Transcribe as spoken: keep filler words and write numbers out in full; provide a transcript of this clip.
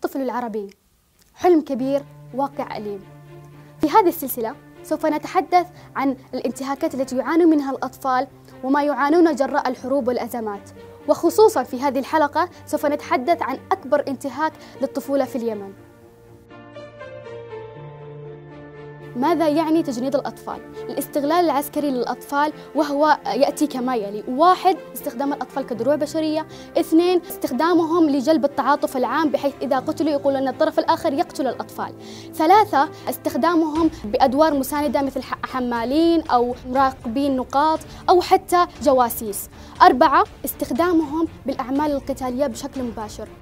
الطفل العربي، حلم كبير واقع أليم. في هذه السلسلة سوف نتحدث عن الانتهاكات التي يعاني منها الأطفال وما يعانون جراء الحروب والأزمات، وخصوصاً في هذه الحلقة سوف نتحدث عن أكبر انتهاك للطفولة في اليمن. ماذا يعني تجنيد الأطفال؟ الاستغلال العسكري للأطفال، وهو يأتي كما يلي: واحد، استخدام الأطفال كدروع بشرية. اثنين، استخدامهم لجلب التعاطف العام، بحيث إذا قتلوا يقول أن الطرف الآخر يقتل الأطفال. ثلاثة، استخدامهم بأدوار مساندة مثل حمالين أو مراقبين نقاط أو حتى جواسيس. أربعة، استخدامهم بالأعمال القتالية بشكل مباشر.